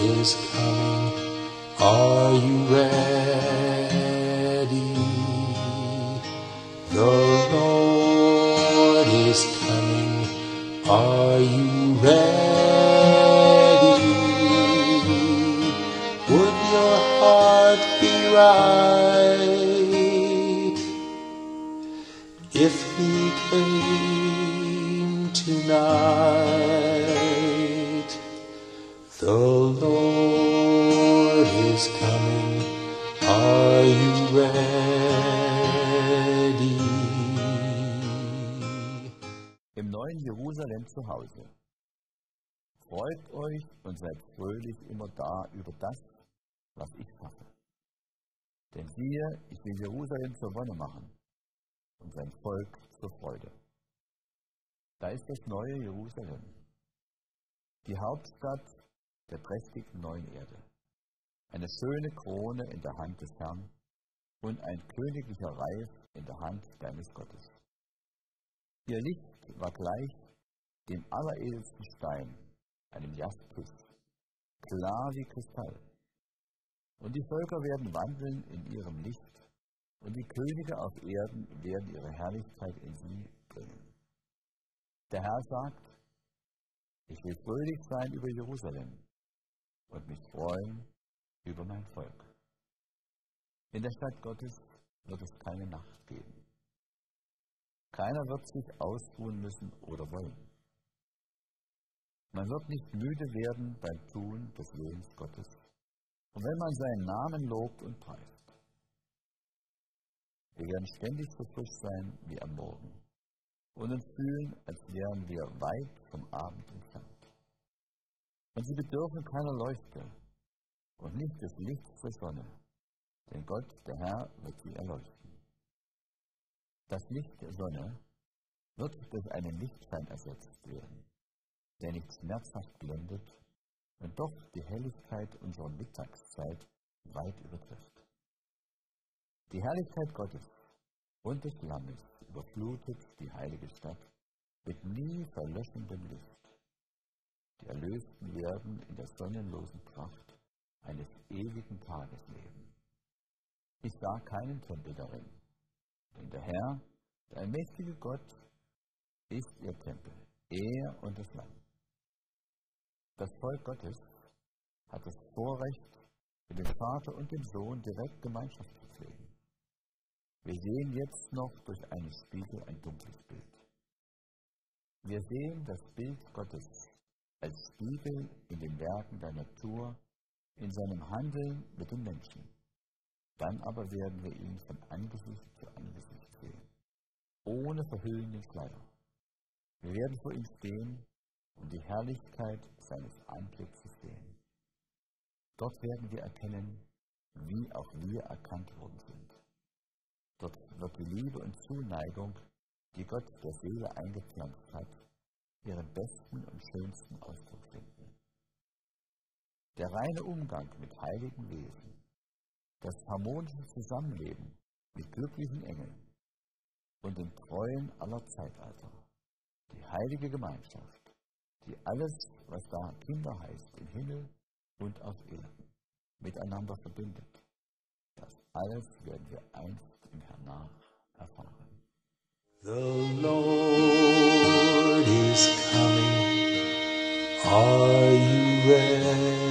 is coming. Are you ready? The Lord is coming. Are you ready? Would your heart be right if he came tonight? The Lord is coming. Are you ready? Im neuen Jerusalem zu Hause. Freut euch und seid fröhlich immer da über das, was ich schaffe. Denn siehe, ich will Jerusalem zur Wonne machen und sein Volk zur Freude. Da ist das neue Jerusalem, die Hauptstadt der prächtigen neuen Erde. Eine schöne Krone in der Hand des Herrn und ein königlicher Reif in der Hand deines Gottes. Ihr Licht war gleich dem alleredelsten Stein, einem Jaspis, klar wie Kristall. Und die Völker werden wandeln in ihrem Licht, und die Könige auf Erden werden ihre Herrlichkeit in sie bringen. Der Herr sagt, ich will fröhlich sein über Jerusalem und mich freuen über mein Volk. In der Stadt Gottes wird es keine Nacht geben. Keiner wird sich ausruhen müssen oder wollen. Man wird nicht müde werden beim Tun des Willens Gottes, und wenn man seinen Namen lobt und preist. Wir werden ständig so frisch sein wie am Morgen und uns fühlen, als wären wir weit vom Abend entfernt. Und sie bedürfen keiner Leuchte und nicht des Lichts der Sonne, denn Gott, der Herr, wird sie erleuchten. Das Licht der Sonne wird durch einen Lichtschein ersetzt werden, der nicht schmerzhaft blendet und doch die Helligkeit unserer Mittagszeit weit übertrifft. Die Herrlichkeit Gottes und des Lammes überflutet die heilige Stadt mit nie verlöschendem Licht. Die Erlösten werden in der sonnenlosen Pracht eines ewigen Tages leben. Ich sah keinen Tempel darin, denn der Herr, der allmächtige Gott, ist ihr Tempel, er und das Lamm. Das Volk Gottes hat das Vorrecht, mit dem Vater und dem Sohn direkt Gemeinschaft zu pflegen. Wir sehen jetzt noch durch einen Spiegel ein dunkles Bild. Wir sehen das Bild Gottes als Spiegel in den Werken der Natur, in seinem Handeln mit den Menschen. Dann aber werden wir ihn von Angesicht zu Angesicht sehen, ohne verhüllenden Schleier. Wir werden vor ihm stehen und die Herrlichkeit seines Antlitzes sehen. Dort werden wir erkennen, wie auch wir erkannt worden sind. Dort wird die Liebe und Zuneigung, die Gott der Seele eingepflanzt hat, ihren besten und schönsten Ausdruck finden. Der reine Umgang mit heiligen Wesen, das harmonische Zusammenleben mit glücklichen Engeln und den Treuen aller Zeitalter, die heilige Gemeinschaft, die alles, was da Kinder heißt, im Himmel und auf Erden, miteinander verbindet. Das alles werden wir einst im Hernach erfahren. The Lord is coming. Are you ready?